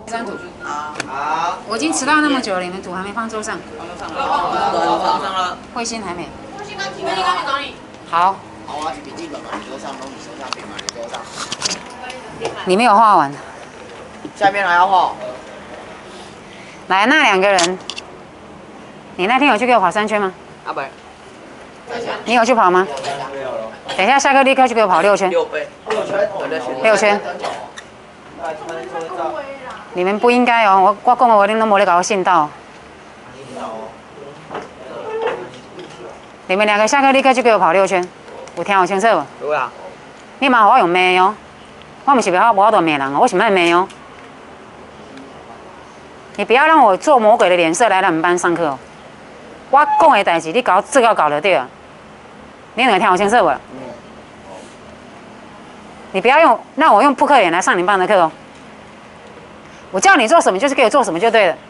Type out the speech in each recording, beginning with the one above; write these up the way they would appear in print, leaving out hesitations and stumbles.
这张图。 好。 我已经迟到那么久了，你们图还没放桌上。 放上了。 慧心还没。 慧心刚去找你。 好。 好啊，笔记本嘛，你桌上，弄你手上，笔嘛，你桌上。 你没有画完。 下面还要画。 来，那2个人，你那天有去给我跑3圈吗？ 阿本。 你有去跑吗？等一下下课立刻去给我跑6圈。 6倍。 6圈。你们不应该哦，我讲我恁都没咧给我信到。你们2个下课立刻就给我跑6圈，有听有清楚无？ 有啊。 你嘛我用骂哦，我不是无法度骂人哦，我是卖骂哦。你不要让我做魔鬼的脸色来咱们班上课哦。我讲的代志，你搞自个搞就对了。你两个听我清楚无？你不要让我用扑克脸来上你们班的课哦。我叫你做什么就是给我做什么就对了。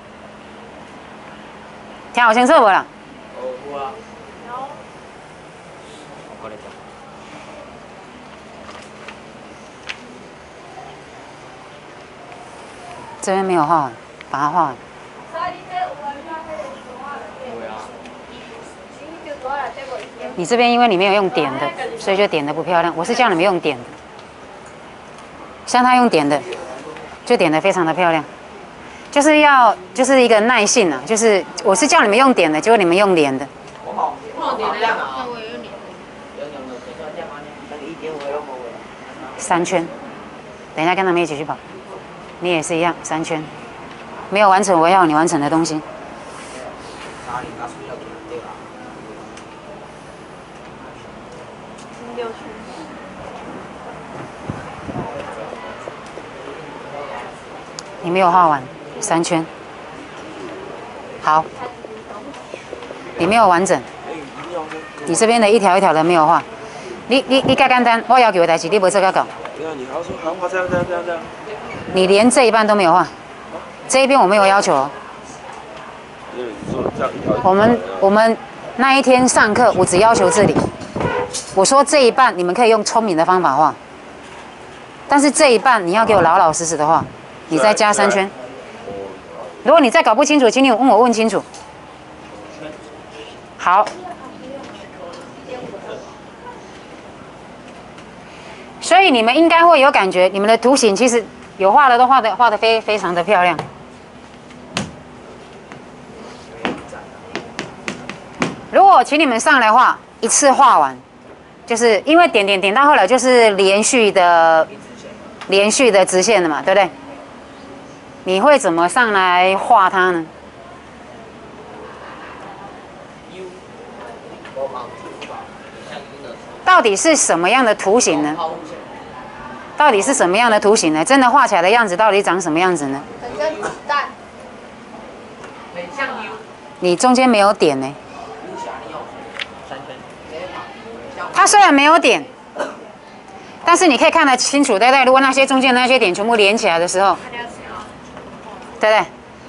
听好清楚无啦？ 有啊。 这边没有画完，把它画完。你这边因为你没有用点的，所以就点的不漂亮。我是叫你们用点的，像他用点的，就点的非常的漂亮。就是一个耐性啊，就是我是叫你们用点的，结果你们用连的。3圈，等一下跟他们一起去跑。你也是一样，3圈，没有完成我要你完成的东西。你没有画完3圈，好，你没有完整，你这边的一条一条的没有画，你较简单，我要求的代志你没做到搞。 对啊，你还要说还画这样。 你连这一半都没有画，这一边我没有要求哦。我们那一天上课，我只要求这里，我说这一半你们可以用聪明的方法画，但是这一半你要给我老老实实的画。你再加3圈。如果你再搞不清楚，请你问清楚。好。所以你们应该会有感觉，你们的图形其实有画的都画的非常的漂亮。如果请你们上来画，一次画完，就是因为点到后来就是连续的直线的嘛，对不对？你会怎么上来画它呢？到底是什么样的图形呢？到底是什么样的图形呢？真的画起来的样子到底长什么样子呢？ 很像子弹。很像 U。 你中间没有点呢。它虽然没有点，但是你可以看得清楚，对不对？如果那些中间那些点全部连起来的时候。对不对？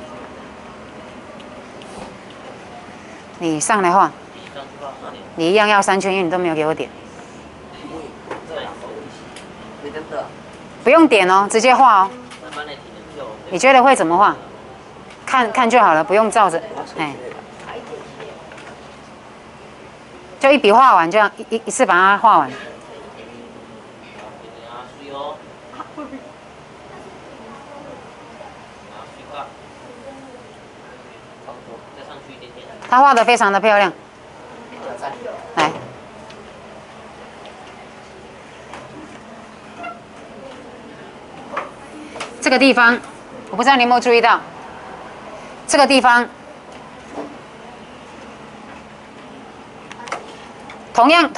你上来画，你一样要3圈，因为你都没有给我点。不用点哦，直接画哦。你觉得会怎么画？看就好了，不用照着。哎，就一笔画完，这样一次把它画完。他画的非常的漂亮，来，这个地方，我不知道你有没有注意到，这个地方，同样，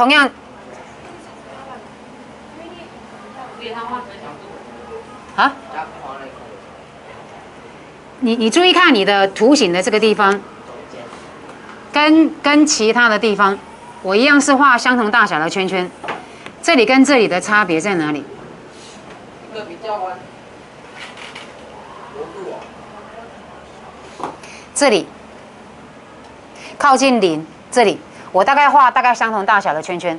啊，你注意看你的图形的这个地方。跟其他的地方，我一样是画相同大小的圈圈，这里跟这里的差别在哪里？ 一个比较弯， 这里靠近0，这里我大概相同大小的圈圈，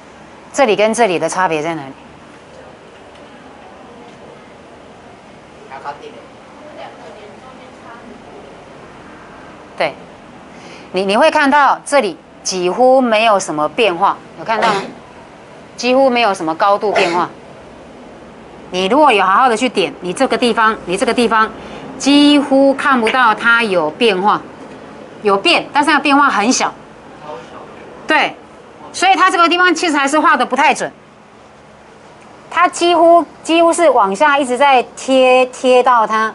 这里跟这里的差别在哪里？ 对，你会看到这里几乎没有什么变化，有看到吗？几乎没有什么高度变化。你如果有好好的去点，你这个地方几乎看不到它有变化，有变，但是它变化很小。对，所以它这个地方其实还是画的不太准。它几乎是往下一直在贴到它，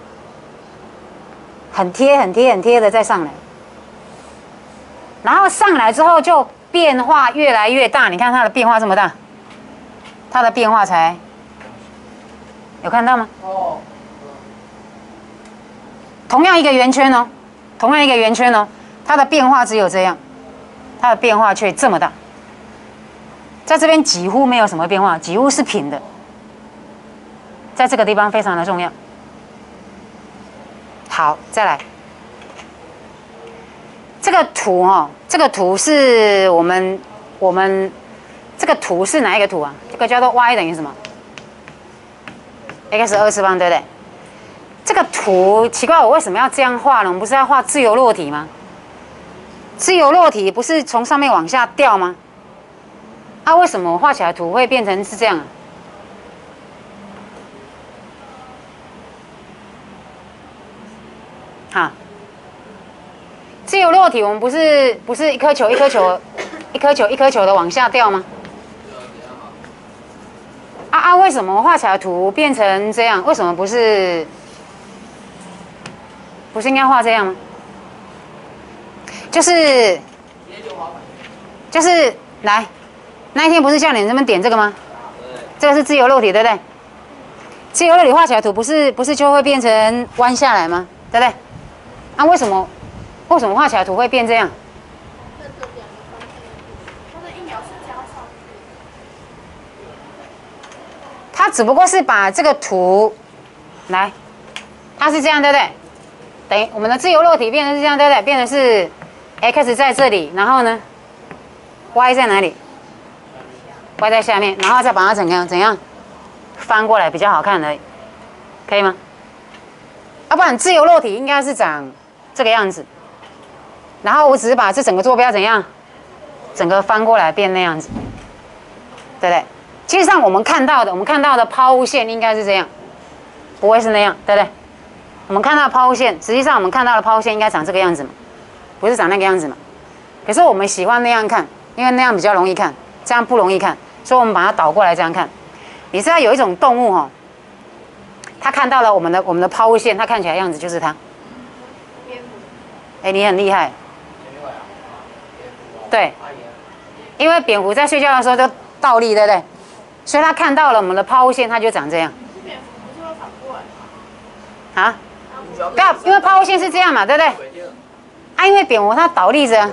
很贴的再上来，然后上来之后就变化越来越大。你看它的变化这么大，它的变化才有看到吗？哦。同样一个圆圈哦，它的变化只有这样，它的变化却这么大。在这边几乎没有什么变化，几乎是平的，在这个地方非常的重要。好，再来，这个图哦，这个图是我们这个图是哪一个图啊？这个叫做 y 等于什么 ？x 2次方，对不对？这个图奇怪，我为什么要这样画呢？我们不是要画自由落体吗？自由落体不是从上面往下掉吗？啊，为什么我画起来图会变成是这样啊？好，自由落体我们不是一颗球的往下掉吗？为什么我画起来图变成这样？为什么不是应该画这样吗？就是来。那一天不是叫你这边点这个吗？这个是自由落体，对不对？自由落体画起来图不是就会变成弯下来吗？对不对？啊，为什么画起来图会变这样？它只不过是把这个图来，它是这样，对不对？等于我们的自由落体变成是这样，对不对？变成是 x 在这里，然后呢 ，y 在哪里？歪在下面，然后再把它怎样翻过来比较好看而已，可以吗？要不然自由落体应该是长这个样子，然后我只是把这整个坐标怎样，整个翻过来变那样子，对不对？其实上我们看到的抛物线应该是这样，不会是那样，对不对？我们看到的抛物线，实际上我们看到的抛物线应该长这个样子嘛，不是长那个样子嘛？可是我们喜欢那样看，因为那样比较容易看，这样不容易看。所以我们把它倒过来这样看，你知道有一种动物它看到了我们的抛物线，它看起来样子就是它。哎，你很厉害。对，因为蝙蝠在睡觉的时候就倒立，对不对？所以它看到了我们的抛物线，它就长这样。蝙蝠不是会反过来？啊？对啊，因为抛物线是这样嘛，对不对？啊，因为蝙蝠它倒立着啊。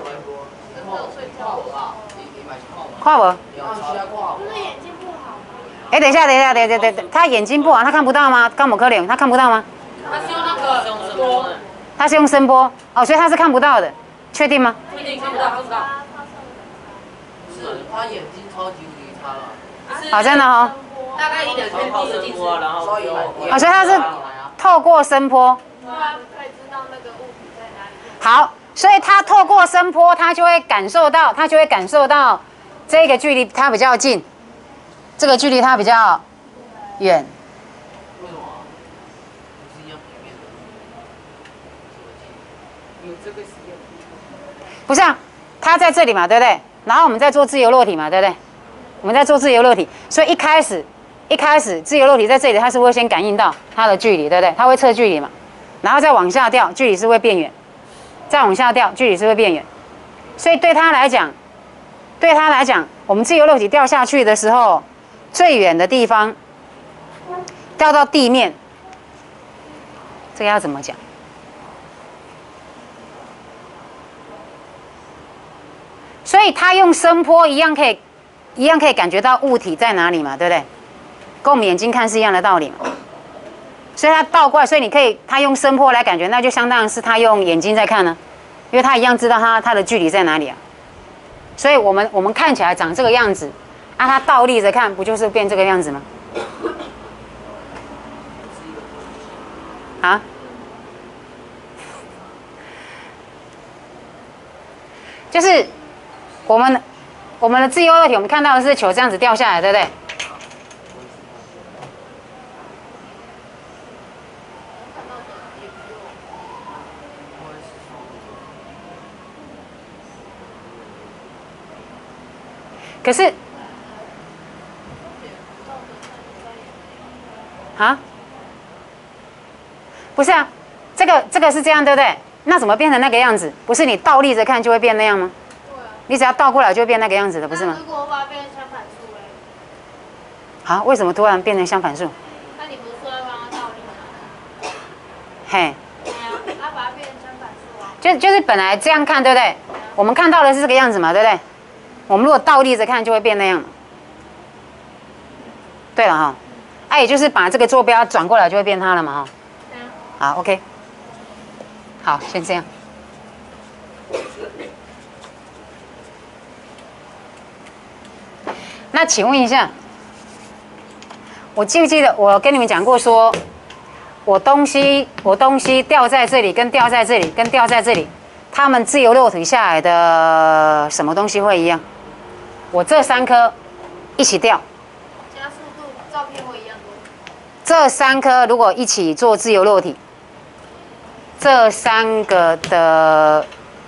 看无？不是眼睛不好吗？哎，等一下，他眼睛不好，他看不到吗？刚某可怜，他看不到吗？ 他是用那个声波。 他是用声波哦，所以他是看不到的，确定吗？ 确定看不到，看不到。是，他眼睛超级无敌差了。 好，真的哦。 大概1点片地的近视，然后哦，所以他是透过声波。 对啊，可以知道那个物体在哪里。 好，所以他透过声波，他就会感受到。这个距离它比较近，这个距离它比较远。 为什么？不是一样平面的？有这个实验？ 不是啊，它在这里嘛，对不对？然后我们在做自由落体嘛，对不对？我们在做自由落体，所以一开始自由落体在这里，它是会先感应到它的距离，对不对？它会测距离嘛，然后再往下掉，距离是会变远，再往下掉，距离是会变远。所以对它来讲，我们自由落体掉下去的时候，最远的地方掉到地面，这个要怎么讲？所以它用声波一样可以感觉到物体在哪里嘛，对不对？跟我们眼睛看是一样的道理嘛。所以它倒过来，所以它用声波来感觉，那就相当于是它用眼睛在看呢，因为它一样知道它的距离在哪里啊。所以我们看起来长这个样子，啊，它倒立着看，不就是变这个样子吗？ 啊？就是我们的自由落体，我们看到的是球这样子掉下来，对不对？可是，啊，不是啊，这个是这样，对不对？那怎么变成那个样子？不是你倒立着看就会变那样吗？你只要倒过来就会变那个样子的，不是吗？ 如果我把它变成相反数嘞？ 好，为什么突然变成相反数？ 那你不是说要让它倒立吗？ 嘿， 对啊，那把它变成相反数啊。 就是本来这样看，对不对？我们看到的是这个样子嘛，对不对？我们如果倒立着看就会变那样。对了哈，也就是把这个坐标转过来就会变它了嘛哈。好，OK。好，先这样。那请问一下，我记不记得我跟你们讲过说，我东西掉在这里，跟掉在这里，跟掉在这里，它们自由落体下来的什么东西会一样？我这3颗一起掉， 加速度照片会一样多。 这3颗如果一起做自由落体，这3个的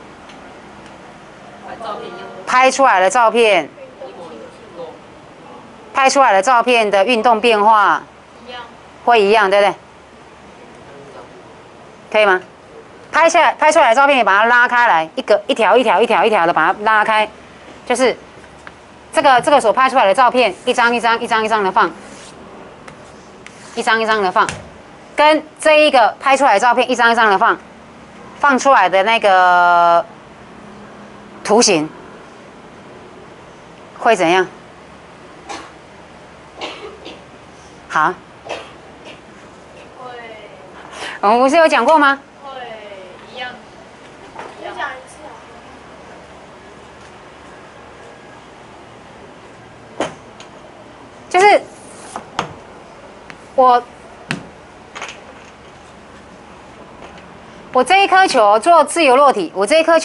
拍出来的照片。拍出来的照片的运动变化会一样，对不对？可以吗？拍出来的照片，你把它拉开来，一条的把它拉开，就是这个所拍出来的照片，一张的放，一张的放，跟这一个拍出来的照片一张的放出来的那个图形会怎样？好，我们不是有讲过吗？ 会一样。再讲一次啊。 就是我这一颗球做自由落体，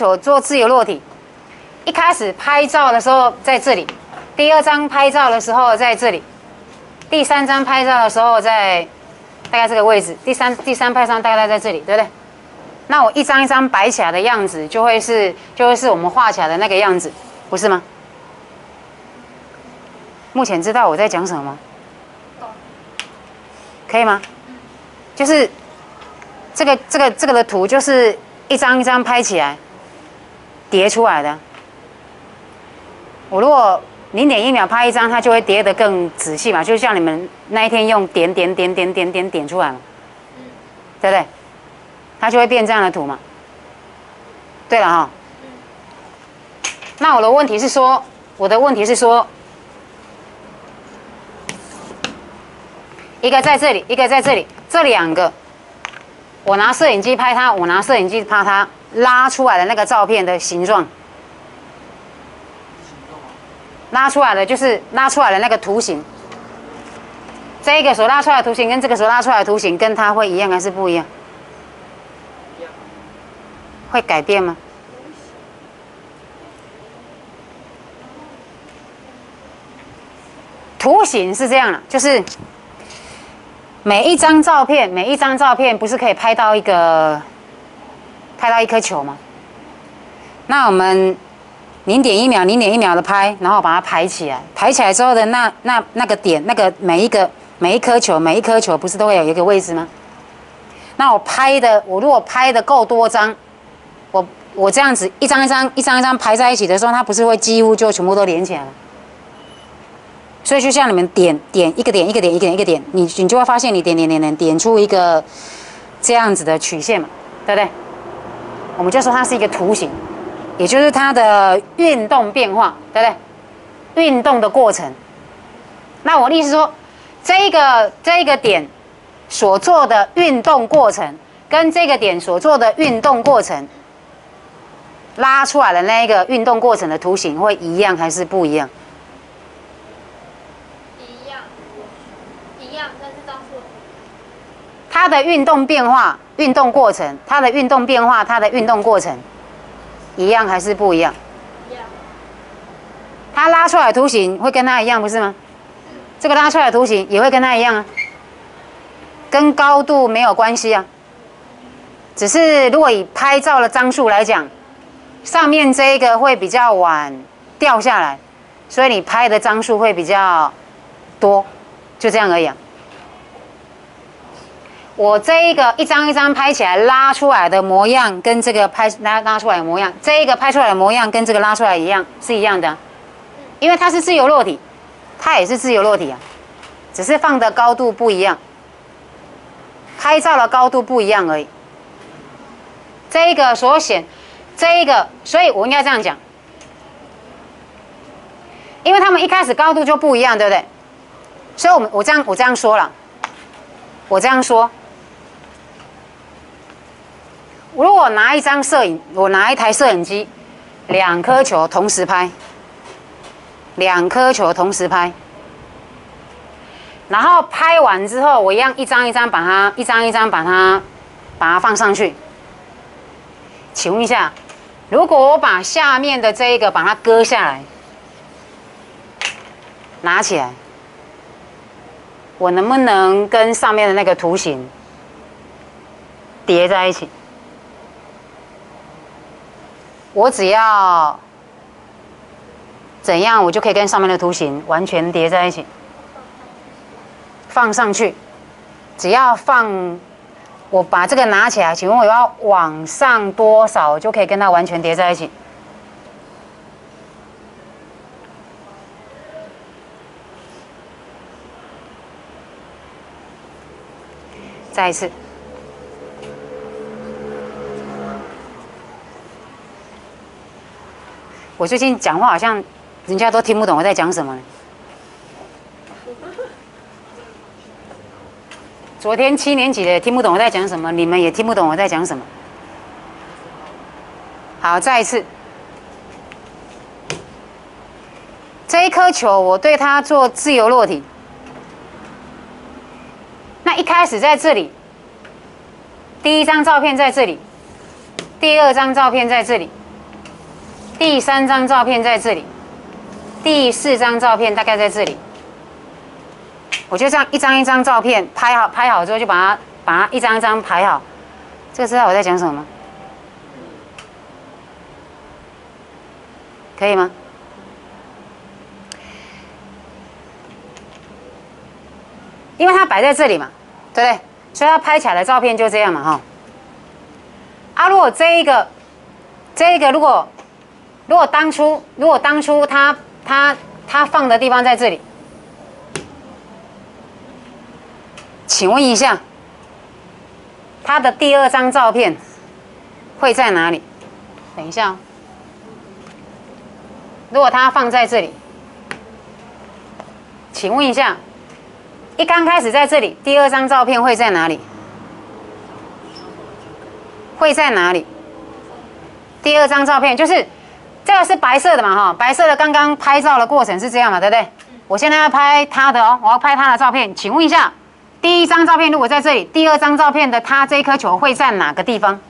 一开始拍照的时候在这里，第2张拍照的时候在这里。第3张拍照的时候在大概这个位置，第三拍照大概在这里，对不对？那我一张摆起来的样子就会是我们画起来的那个样子，不是吗？目前知道我在讲什么吗？可以吗？就是这个的图就是一张拍起来叠出来的。我如果0.1秒拍1张，它就会叠得更仔细嘛，就像你们那一天用点出来嘛，对不对？它就会变这样的图嘛。对了哈，那我的问题是说，一个在这里，一个在这里，这2个，我拿摄影机拍它，我拿摄影机拍它，拉出来的那个照片的形状。拉出来的就是拉出来的那个图形，这一个所拉出来的图形跟这个所拉出来的图形跟它会一样还是不一样？会改变吗？图形是这样的，就是每一张照片不是可以拍到一颗球吗？那我们0.1秒的拍，然后把它排起来。排起来之后的那个点，那个每一颗球不是都会有一个位置吗？那我如果拍的够多张，我这样子一张排在一起的时候，它不是会几乎就全部都连起来了？所以就像你们点一个点，你就会发现你点出一个这样子的曲线嘛，对不对？我们就说它是一个图形。也就是它的运动变化，对不对？运动的过程。那我的意思说，这一个点所做的运动过程，跟这个点所做的运动过程，拉出来的那一个运动过程的图形会一样还是不一样？ 一样，但是张数。 它的运动变化、运动过程，它的运动变化、它的运动过程，一样还是不一样？ 一样。 它拉出来的图形会跟它一样，不是吗？这个拉出来的图形也会跟它一样啊，跟高度没有关系啊。只是如果以拍照的张数来讲，上面这一个会比较晚掉下来，所以你拍的张数会比较多，就这样而已啊。我这一个一张一张拍起来拉出来的模样，跟这个拉出来的模样，这一个拍出来的模样跟这个拉出来一样，是一样的啊，因为它是自由落体，它也是自由落体啊，只是放的高度不一样，拍照的高度不一样而已。这一个所显，这一个，所以我应该这样讲，因为他们一开始高度就不一样，对不对？所以我这样说了，我这样说，如果拿一张摄影，我拿一台摄影机，2颗球同时拍，2颗球同时拍，然后拍完之后，我一样一张一张把它放上去。请问一下，如果我把下面的这一个把它割下来，拿起来，我能不能跟上面的那个图形叠在一起？我只要怎样，我就可以跟上面的图形完全叠在一起，放上去。只要放，我把这个拿起来，请问我要往上多少，就可以跟它完全叠在一起？再一次。我最近讲话好像人家都听不懂我在讲什么呢。昨天7年级的也听不懂我在讲什么，你们也听不懂我在讲什么。好，再一次。这一颗球，我对它做自由落体。那一开始在这里，第一张照片在这里，第2张照片在这里，第3张照片在这里，第4张照片大概在这里。我就这样一张一张照片拍好之后，就把它一张一张排好。这个知道我在讲什么吗？可以吗？因为它摆在这里嘛，对不对？所以它拍起来的照片就这样嘛，哈。啊，如果这一个如果当初它放的地方在这里，请问一下，它的第2张照片会在哪里？等一下哦。如果它放在这里，请问一下，一刚开始在这里，第2张照片会在哪里？会在哪里？第2张照片就是这个是白色的嘛，哈，白色的刚刚拍照的过程是这样嘛，对不对？我现在要拍它的哦，我要拍它的照片，请问一下，第1张照片如果在这里，第2张照片的它这一颗球会在哪个地方？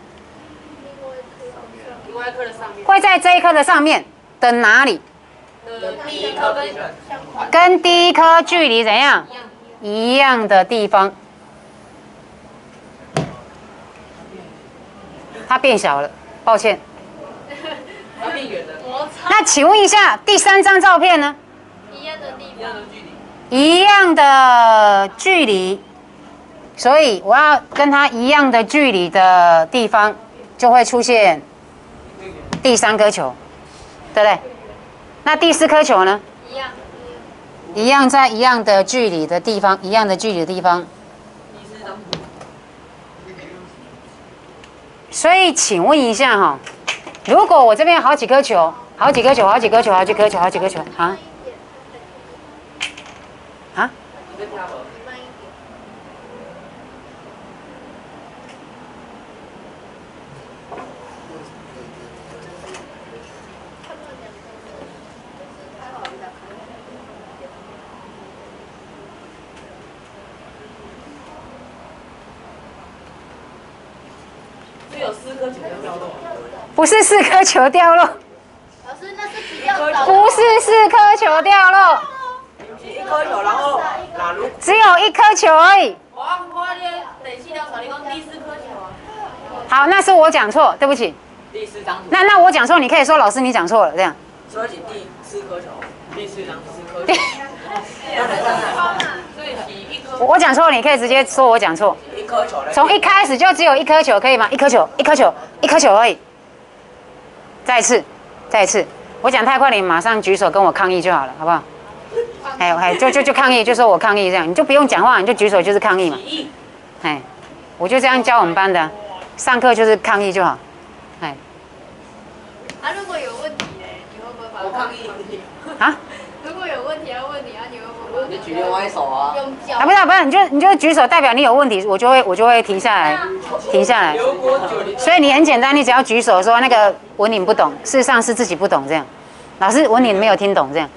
另外一颗的上面。 会在这一颗的上面的哪里？ 第一颗跟第1颗距离怎样？一样的地方。它变小了，抱歉。 它变远了。 那请问一下，第3张照片呢？ 一样的地方。 一样的距离，所以我要跟它一样的距离的地方，就会出现第3颗球，对不对？那第4颗球呢？一样在一样的距离的地方，一样的距离的地方。所以请问一下哈，如果我这边有好几颗球，好几颗球啊？啊？ 有4颗球掉落。 不是4颗球掉落， 老师那是比较早。 不是4颗球掉落， 1颗球，然后哪如？ 只有1颗球而已。 我咧第4条传你讲第4颗球啊。 好，那是我讲错，对不起。 第4张图。 那我讲错，你可以说老师你讲错了，这样。 所以第4颗球，第4张4颗球。所以1颗。 我讲错了，你可以直接说我讲错。 1颗球。 从一开始就只有1颗球，可以吗？1颗球，1颗球，1颗球而已。再一次，再一次，我讲太快，你马上举手跟我抗议就好了，好不好？就抗议，就说我抗议这样，你就不用讲话，你就举手就是抗议嘛。哎，我就这样教我们班的，上课就是抗议就好。哎。 啊，如果有问题呢，你会不会把？ 我抗议。 啊？ 如果有问题要问你啊，你会不会？ 你举另外一手啊。 用脚。 啊，不是，你就举手，代表你有问题，我就会停下来，停下来。所以你很简单，你只要举手说那个文颖不懂，事实上是自己不懂这样。老师文颖没有听懂这样。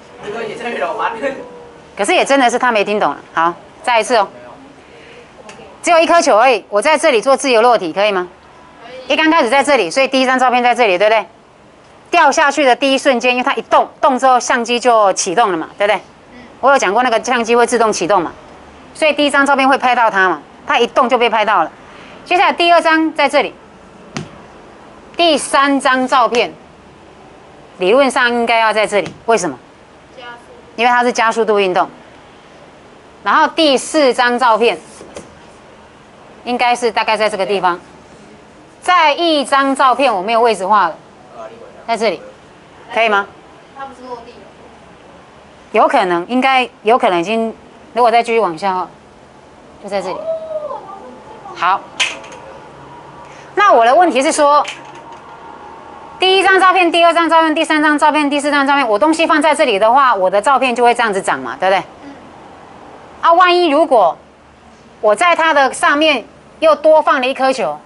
可是也真的是他没听懂了。好，再一次哦。只有1颗球而已，我在这里做自由落体，可以吗？一刚开始在这里，所以第1张照片在这里，对不对？掉下去的第一瞬间，因为它一动之后，相机就启动了嘛，对不对？我有讲过那个相机会自动启动嘛，所以第1张照片会拍到它嘛，它一动就被拍到了。接下来第2张在这里，第3张照片理论上应该要在这里，为什么？因为它是加速度运动。然后第4张照片应该是大概在这个地方。再1张照片我没有位置画了，在这里，可以吗？ 它不是落地。 有可能，应该有可能已经，如果再继续往下，就在这里。好，那我的问题是说，第1张照片、第2张照片、第3张照片、第4张照片，我东西放在这里的话，我的照片就会这样子长嘛，对不对？啊，万一如果我在它的上面又多放了1颗球，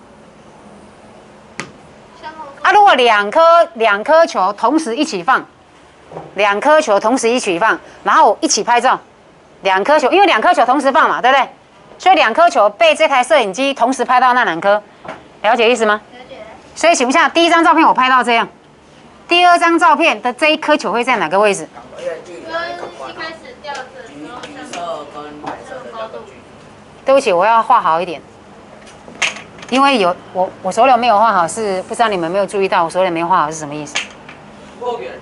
啊，如果两颗球同时一起放。2颗球同时一起放，然后一起拍照。2颗球，因为2颗球同时放嘛，对不对？所以2颗球被这台摄影机同时拍到那2颗，了解意思吗？ 了解。 所以请问一下，第1张照片我拍到这样，第2张照片的这1颗球会在哪个位置？ 跟一开始掉的时候橘色跟白色的高度。 对不起，我要画好一点，因为我手里没有画好，是不知道你们有没有注意到我手里没画好是什么意思？ 过远。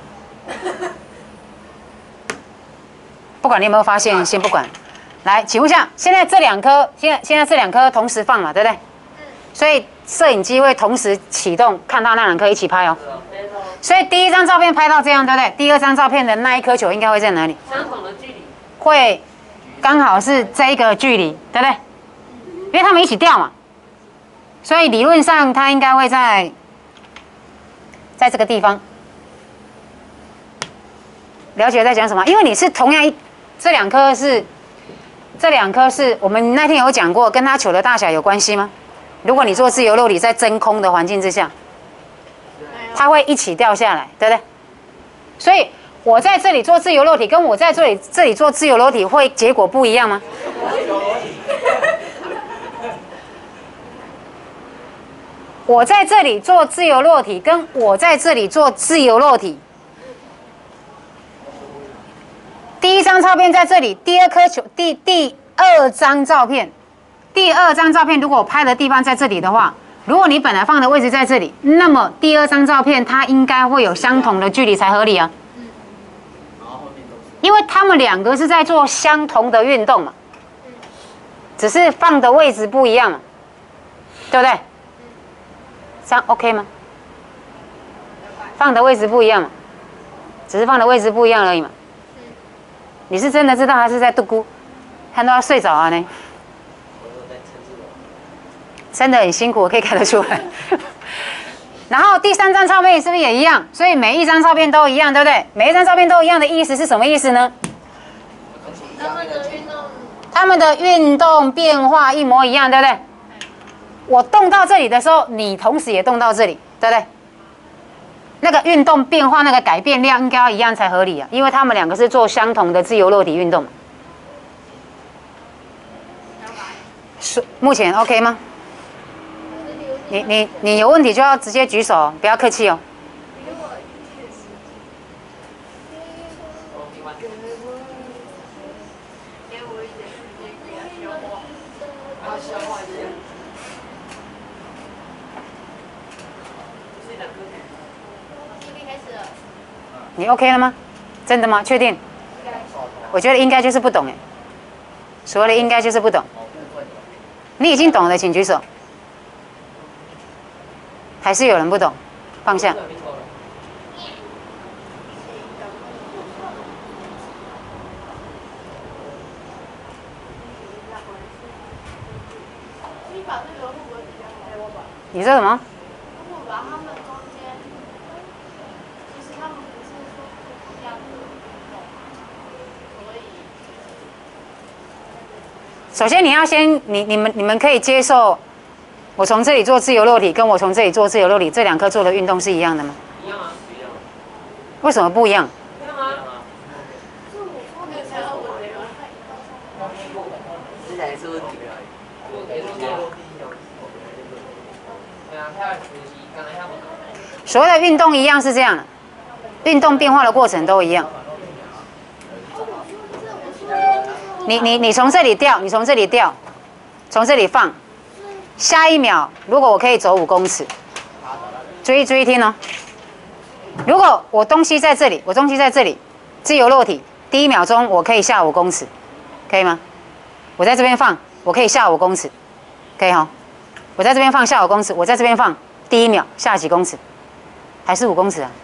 不管你有没有发现，先不管。来，请问一下，现在这2颗，现在这2颗同时放嘛，对不对？所以摄影机会同时启动，看到那2颗一起拍哦。所以第1张照片拍到这样，对不对？第2张照片的那1颗球应该会在哪里？ 相同的距离。 会刚好是这个距离，对不对？因为他们一起掉嘛，所以理论上它应该会在这个地方。了解在讲什么？因为你是同样这2颗是我们那天有讲过，跟它球的大小有关系吗？如果你做自由落体在真空的环境之下，它会一起掉下来，对不对？所以我在这里做自由落体，跟我在这里做自由落体会结果不一样吗？我在这里做自由落体，跟我在这里做自由落体。第1张照片在这里，第2颗球，第2张照片，如果我拍的地方在这里的话，如果你本来放的位置在这里，那么第2张照片它应该会有相同的距离才合理啊。因为他们2个是在做相同的运动嘛，只是放的位置不一样嘛，对不对？这样 OK 吗？放的位置不一样嘛，只是放的位置不一样而已嘛。你是真的知道还是在度咕？看到要睡着啊呢？真的很辛苦，我可以看得出来。然后第3张照片是不是也一样？所以每一张照片都一样，对不对？每一张照片都一样的意思是什么意思呢？他们的运动变化一模一样，对不对？我动到这里的时候，你同时也动到这里，对不对？那个运动变化，那个改变量应该要一样才合理啊，因为他们2个是做相同的自由落体运动。目前 OK 吗？ 你有问题就要直接举手，不要客气哦。 给我一点时间给他消化。他消化一下。开始了。 你 OK 了吗？真的吗？确定？我觉得应该就是不懂哎。所谓的应该就是不懂。你已经懂了，请举手。还是有人不懂？放下。你说什么？ 如果把他们中间，其实他们不是说不一样的运动，所以。 首先你要先，你们可以接受，我从这里做自由落体，跟我从这里做自由落体，这两颗做的运动是一样的吗？ 一样啊，一样。 为什么不一样？ 一样啊。这才是问题啊！ 所谓的运动一样是这样的，运动变化的过程都一样。你从这里掉，你从这里掉，从这里放，下一秒如果我可以走5公尺，注意听哦。如果我东西在这里，我东西在这里，自由落体，第1秒钟我可以下5公尺，可以吗？我在这边放，我可以下5公尺，可以哈。我在这边放下5公尺，我在这边放，第1秒下几公尺？还是5公尺啊？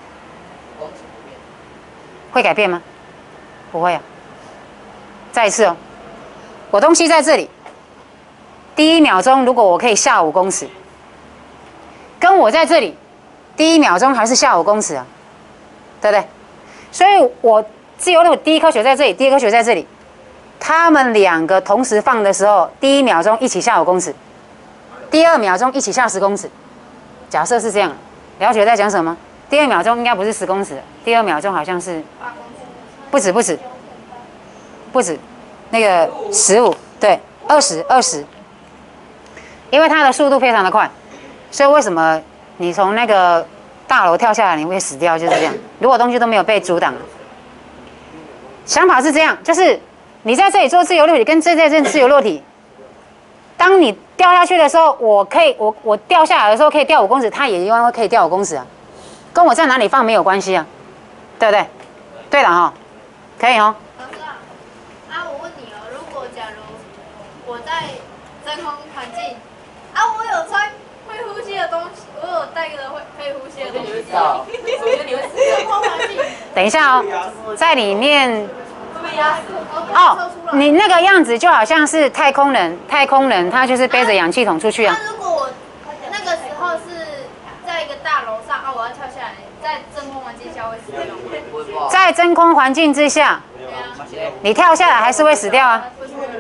会改变吗？不会啊。再一次哦，我东西在这里，第1秒钟如果我可以下5公尺，跟我在这里，第1秒钟还是下5公尺啊，对不对？所以我自由落体第一颗球在这里，第二颗球在这里，他们2个同时放的时候，第1秒钟一起下5公尺，第2秒钟一起下10公尺。假设是这样，了解在讲什么？第2秒钟应该不是10公尺，第2秒钟好像是不止，那个15，对，20，因为它的速度非常的快，所以为什么你从那个大楼跳下来你会死掉，就是这样。如果东西都没有被阻挡，想法是这样，就是你在这里做自由落体，跟这自由落体，当你掉下去的时候，我掉下来的时候可以掉5公尺，它也一样可以掉5公尺啊，跟我在哪里放没有关系啊，对不对？对了哈，可以哦。 我问你哦，如果假如我在真空环境，我有穿会呼吸的东西，我有带个可以呼吸的东西， 我觉得你会死掉。 真空环境。 等一下哦，在里面会被压死。 哦，你那个样子就好像是太空人他就是背着氧气筒出去啊。 那如果我那个时候是在一个大楼上我要跳下来，在真空环境下会死掉吗？ 在真空环境之下，你跳下来还是会死掉啊。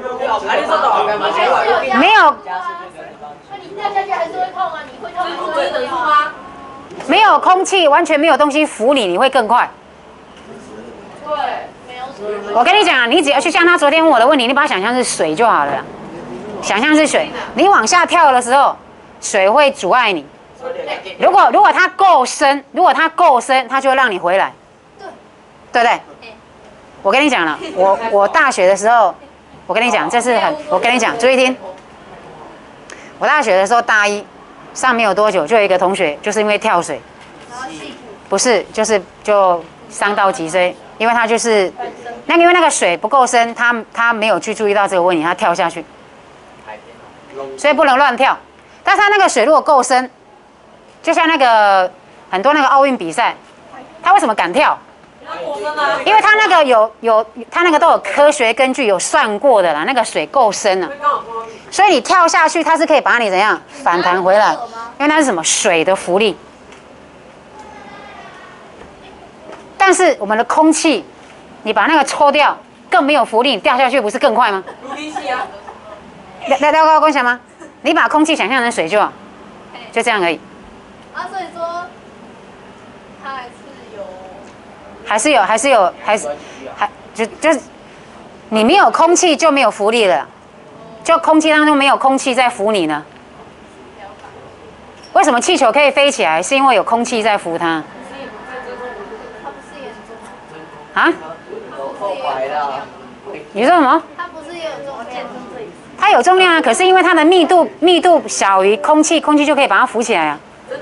没有。 那你掉下去还是会痛啊？你会痛还是会痛啊？ 没有空气，完全没有东西扶你，你会更快。 对，没有水。 我跟你讲啊，你只要去像他昨天问我的问题，你把它想象是水就好了啦。想象是水，你往下跳的时候，水会阻碍你。如果它够深，它就会让你回来，对不对？我跟你讲了，我大学的时候，我跟你讲，我跟你讲，注意听。我大学的时候大1上没有多久，就有一个同学就是因为跳水，不是就伤到脊椎，因为他就是因为那个水不够深，他没有去注意到这个问题，他跳下去，所以不能乱跳。但是他那个水如果够深，就像那个很多那个奥运比赛，他为什么敢跳？因为他那个他那个都有科学根据，有算过的啦，那个水够深了，所以你跳下去，它是可以把你怎样反弹回来，因为那是什么水的浮力。但是我们的空气，你把那个抽掉，更没有浮力，你掉下去不是更快吗？ 如力气啊！ 了解我讲吗？你把空气想象成水就好，就这样而已。 所以说它就是你没有空气就没有浮力了，就空气当中没有空气在浮你呢。 为什么气球可以飞起来？是因为有空气在扶它。 它不是也重量？ 啊？ 后排了。 你说什么？ 它不是也有重量？ 它有重量啊，可是因为它的密度小于空气，空气就可以把它浮起来啊。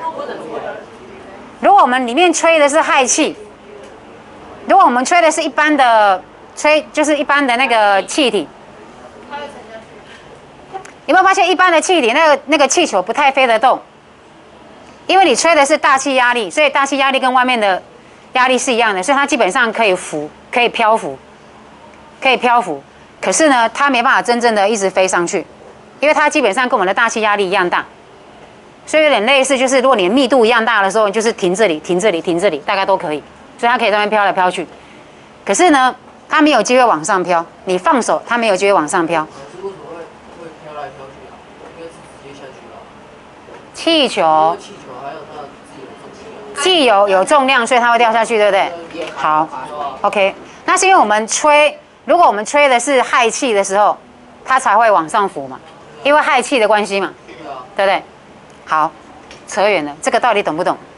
如果我们里面吹的是氦气，如果我们吹的是一般的就是一般的那个气体， 它会沉下去。 有没有发现一般的气体那个气球不太飞得动？因为你吹的是大气压力，所以大气压力跟外面的压力是一样的，所以它基本上可以浮，可以漂浮，可以漂浮。可是呢，它没办法真正的一直飞上去，因为它基本上跟我们的大气压力一样大，所以有点类似，就是如果你的密度一样大的时候，你就是停这里、停这里、停这里，大概都可以，所以它可以在那边飘来飘去。可是呢，它没有机会往上飘，你放手，它没有机会往上飘。 为什么会飘来飘去啊？应该是直接下去了。 气球， 气球还有它自由重量。 气有重量，所以它会掉下去，对不对？好 ，OK。那是因为我们吹，如果我们吹的是氦气的时候，它才会往上浮嘛，因为氦气的关系嘛，对不对？好，扯远了，这个到底懂不懂？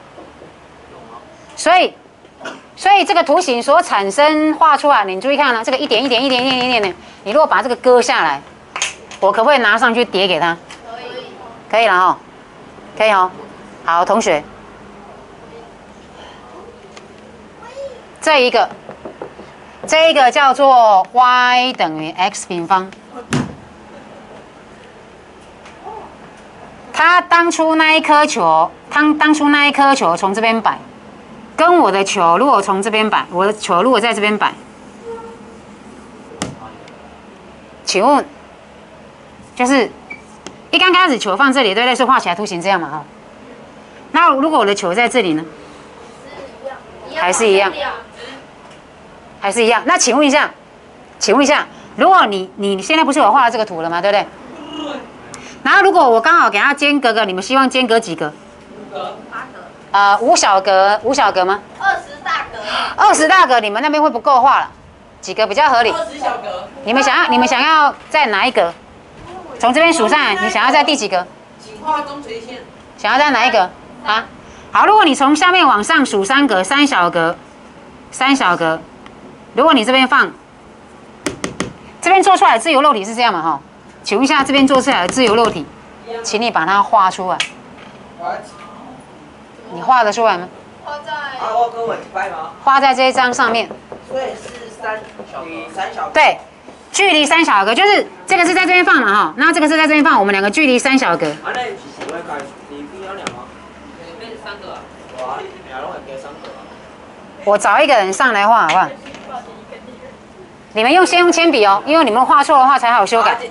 所以这个图形所产生画出来，你注意看了，这个一点一点一点一点一点的，你如果把这个割下来，我可不可以拿上去叠给他？ 可以。 可以了哈，可以哈。好，同学，这一个叫做 y 等于 x 平方。他当初那一颗球，从这边摆，跟我的球如果从这边摆，我的球如果在这边摆，请问，就是一刚开始球放这里，对不对？是画起来图形这样嘛哈。那如果我的球在这里呢？还是一样。还是一样。那请问一下，如果你现在不是有画了这个图了吗？对不对？然后如果我刚好给它间隔个，你们希望间隔几格？5格。8格。5小格，5小格吗 20大格。 20大格，你们那边会不够画了？几格比较合理 20小格。 你们想要在哪一格？从这边数上来，你想要在第几格？ 请画中垂线。 想要在哪一格？啊？好，如果你从下面往上数3格，3小格，3小格。如果你这边放，这边做出来的自由落体是这样嘛？哈，请问一下，这边做出来的自由落体，请你把它画出来。你画得出来吗？画在这一张上面。 所以是3小格。 对，距离3小格，就是这个是在这边放嘛？哈，那这个是在这边放，我们两个距离3小格。我找一个人上来画，好不好？你们先用铅笔哦，因为你们画错的话才好修改。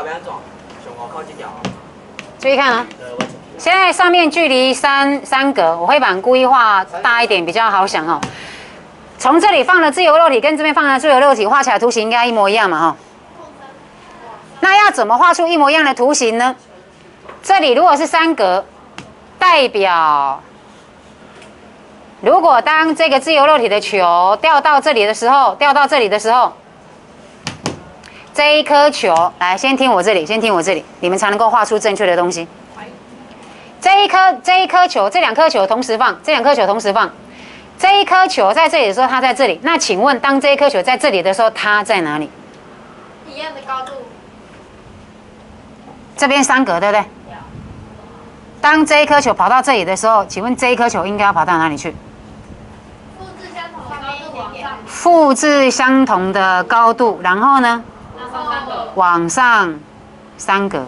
注意看啊，现在上面距离三格，我会把故意画大一点，比较好想哦。从这里放的自由落体跟这边放的自由落体画起来图形应该一模一样嘛哈。那要怎么画出一模一样的图形呢？这里如果是3格，代表如果当这个自由落体的球掉到这里的时候，这一颗球，来，先听我这里，你们才能够画出正确的东西。这一颗球，这2颗球同时放，这一颗球在这里的时候，它在这里。那请问，当这一颗球在这里的时候，它在哪里？ 一样的高度。 这边3格，对不对？当这一颗球跑到这里的时候，请问这一颗球应该要跑到哪里去？复制相同的高度，然后呢？往上3格。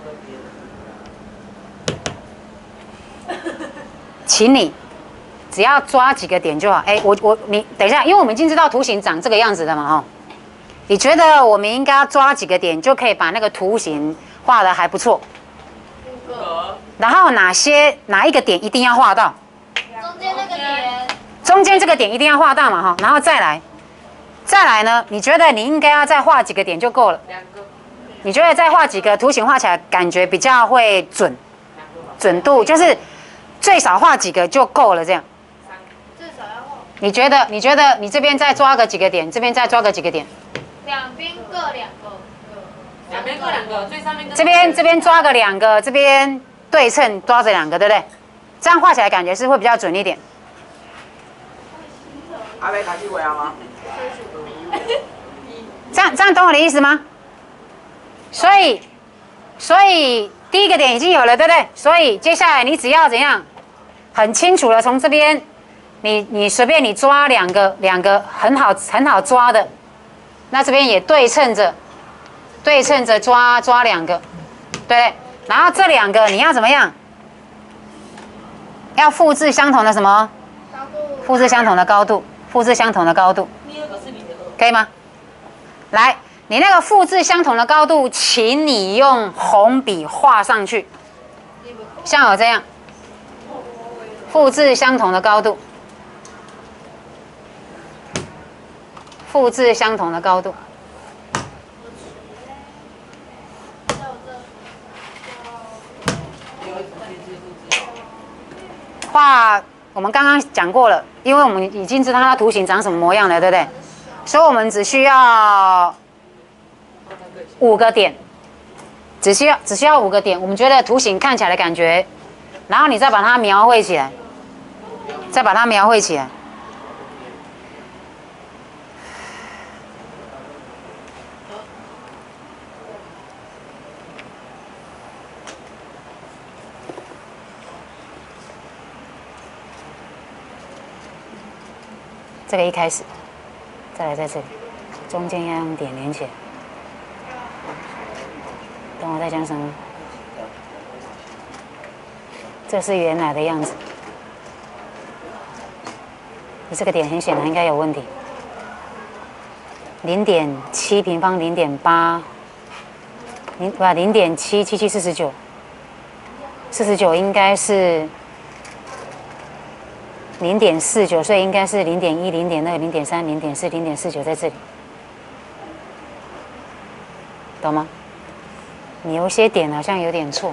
请你只要抓几个点就好。哎，你等一下，因为我们已经知道图形长这个样子的嘛，哈。你觉得我们应该要抓几个点，就可以把那个图形画得还不错？然后哪一个点一定要画到？ 中间那个点。 中间这个点一定要画到嘛，哈。然后再来呢？你觉得你应该要再画几个点就够了？2个。你觉得再画几个图形画起来感觉比较会准度，就是最少画几个就够了，这样。 最少要画。 你觉得你这边再抓个几个点，这边再抓个几个点？ 两边各2个。 2边各2个，最上面。 这边抓个2个，这边对称抓着两个，对不对？这样画起来感觉是会比较准一点。 阿妹开始画吗？ 这样懂我的意思吗？所以第一个点已经有了，对不对？所以接下来你只要怎样，很清楚的从这边，你随便你抓两个很好抓的，那这边也对称着抓两个，对。然后这两个你要怎么样？要复制相同的什么？复制相同的高度，复制相同的高度，可以吗？来。你那个复制相同的高度，请你用红笔画上去，像我这样，复制相同的高度，复制相同的高度。画我们刚刚讲过了，因为我们已经知道它图形长什么模样了，对不对？所以我们只需要5个点，只需要5个点，我们觉得图形看起来的感觉，然后你再把它描绘起来，这个一开始，再来在这里，中间要用点连起来。懂我在讲什么？这是原来的样子。你这个点很显然应该有问题。0.7平方0.8， 0.77749， 49应该是0.49，所以应该是0.1、0.2、0.3、0.4、0.49在这里，懂吗？你有些点好像有点错，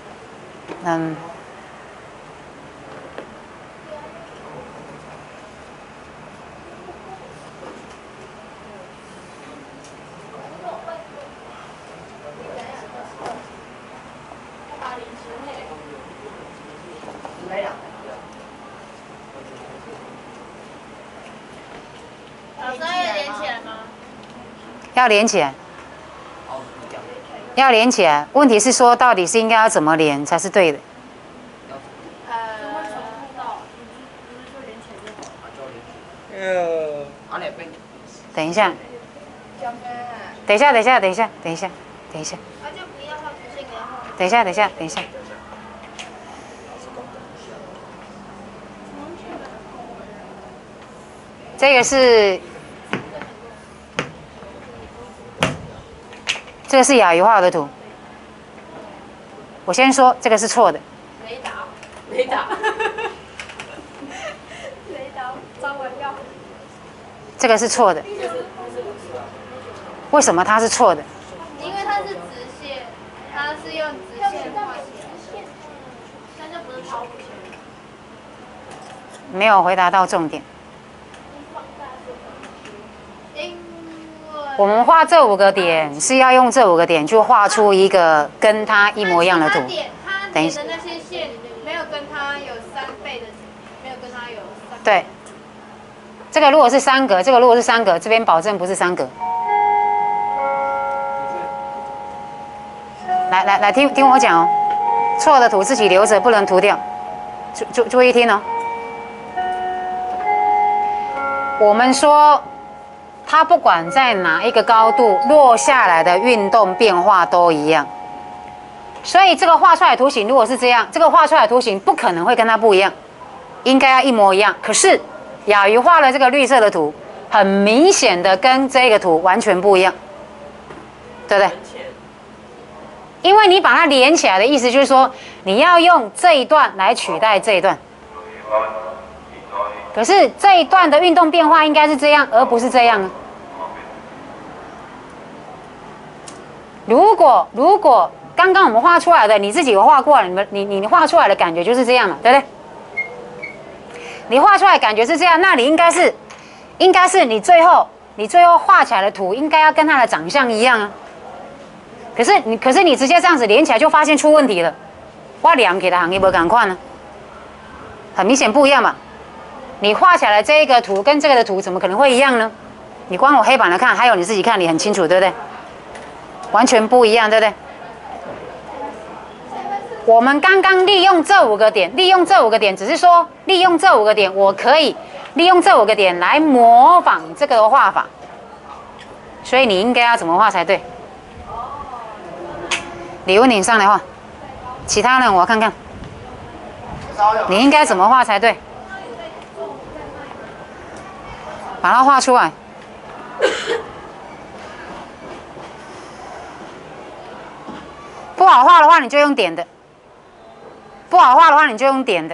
老师要连起来吗？ 要连起来。要连起来，问题是说到底是应该要怎么连才是对的？等一下，等一下，等一下，等一下，等一下，等一下，等一下，等一下，等一下。这个是亚鱼画的图。我先说这个是错的。 雷达， 雷达，张文耀。 这个是错的。为什么它是错的？ 因为它是直线，它是用直线画起来，但这不是抛物线。 没有回答到重点。我们画这5个点是要用这5个点去画出一个跟它一模一样的图。 等一下，那些线没有跟它有3倍的，没有跟它有3倍。 对，这个如果是3格，这个如果是3格，这边保证不是3格。来，听我讲哦，错的图自己留着，不能涂掉。注意听哦。我们说。它不管在哪一个高度落下来的运动变化都一样，所以这个画出来的图形如果是这样，这个画出来的图形不可能会跟它不一样，应该要一模一样。可是亚鱼画了这个绿色的图，很明显的跟这个图完全不一样，对不对？因为你把它连起来的意思就是说，你要用这一段来取代这一段。可是这一段的运动变化应该是这样，而不是这样。如果刚刚我们画出来的，你自己有画过了，你画出来的感觉就是这样嘛，对不对？你画出来的感觉是这样，那你应该是你最后画起来的图应该要跟它的长相一样啊。可是你直接这样子连起来就发现出问题了， 我量起来行业无同款呢，很明显不一样嘛。你画起来这个图跟这个的图怎么可能会一样呢？你光我黑板来看，还有你自己看，你很清楚，对不对？完全不一样，对不对？我们刚刚利用这5个点，只是说利用这5个点，我可以利用这5个点来模仿这个画法，所以你应该要怎么画才对？李文，你上来画，其他人我看看，你应该怎么画才对？把它画出来。不好画的话，你就用点的；不好画的话，你就用点的。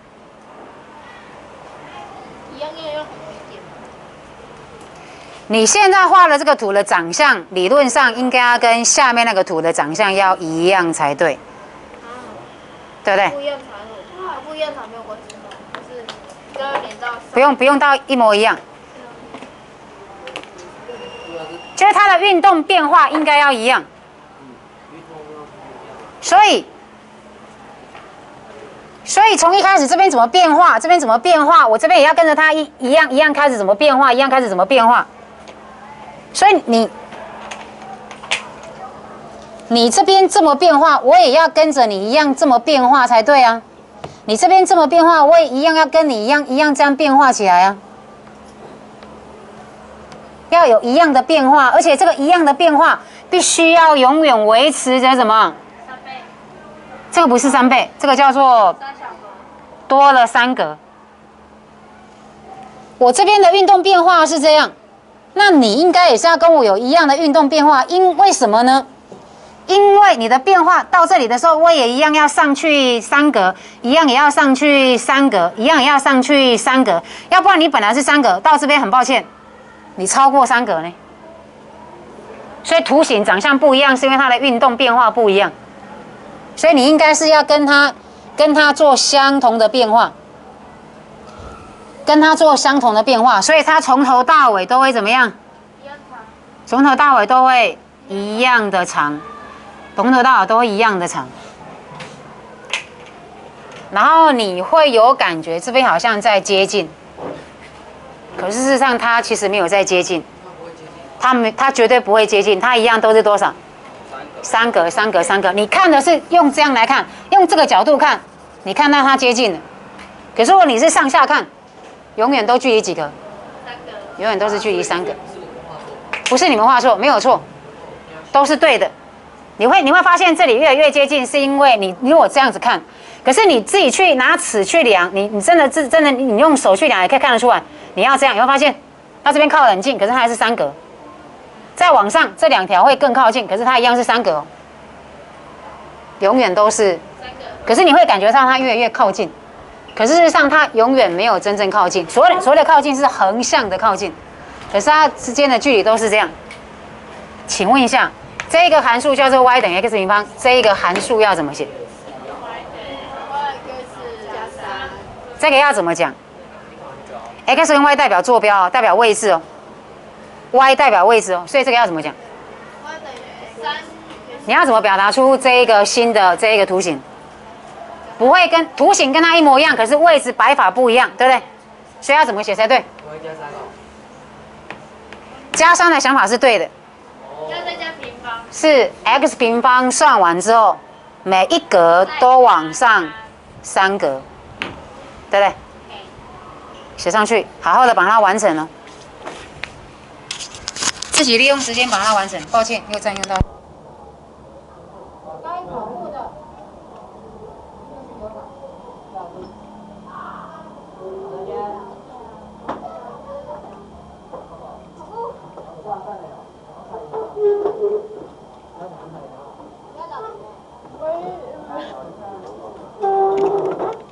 一样要用红点。 你现在画的这个图的长相，理论上应该要跟下面那个图的长相要一样才对，对不对？ 不一样才有，不一样才没有关系吗？就是要连到。 不用到一模一样，就是它的运动变化应该要一样。所以从一开始这边怎么变化，这边怎么变化，我这边也要跟着它一样开始怎么变化，一样开始怎么变化。所以你这边这么变化，我也要跟着你一样这么变化才对啊。你这边这么变化，我也一样要跟你一样这样变化起来啊。要有一样的变化，而且这个一样的变化必须要永远维持着什么？这个不是3倍，这个叫做多了3格。我这边的运动变化是这样，那你应该也是要跟我有一样的运动变化，为什么呢？因为你的变化到这里的时候，我也一样要上去3格，一样也要上去3格，一样也要上去3格，要不然你本来是3格，到这边很抱歉，你超过3格呢。所以图形长相不一样，是因为它的运动变化不一样。所以你应该是要跟它做相同的变化，所以它从头到尾都会怎么样？ 一样长。 从头到尾都会一样的长，从头到尾都会一样的长。然后你会有感觉这边好像在接近，可是事实上它其实没有在接近，它绝对不会接近，它一样都是多少？3格，你看的是用这样来看，用这个角度看，你看到它接近了。可是如果你是上下看，永远都距离几格？永远都是距离3格。不是你们画错，没有错，都是对的。你会发现这里越来越接近，是因为你如果这样子看，可是你自己去拿尺去量，你真的你用手去量也可以看得出来。你要这样，你会发现它这边靠得很近，可是它还是3格。再往上这2条会更靠近，可是它一样是3格哦，永远都是3格。可是你会感觉到它越来越靠近，可是事实上它永远没有真正靠近。所谓的靠近是横向的靠近，可是它之间的距离都是这样。请问一下，这个函数叫做 y 等于 x 平方，这一个函数要怎么写？这个要怎么讲 ？x 跟 y 代表坐标，代表位置哦。y 代表位置哦，所以这个要怎么讲？ y 等于3。 你要怎么表达出这一个新的这一个图形？不会跟图形跟它一模一样，可是位置摆法不一样，对不对？所以要怎么写才对？加3的想法是对的。 要再加平方。 是 x 平方算完之后，每一格都往上3格，对不对？写上去，好好的把它完成了。自己利用时间把它完成。抱歉，又占用到。该考虑的。 我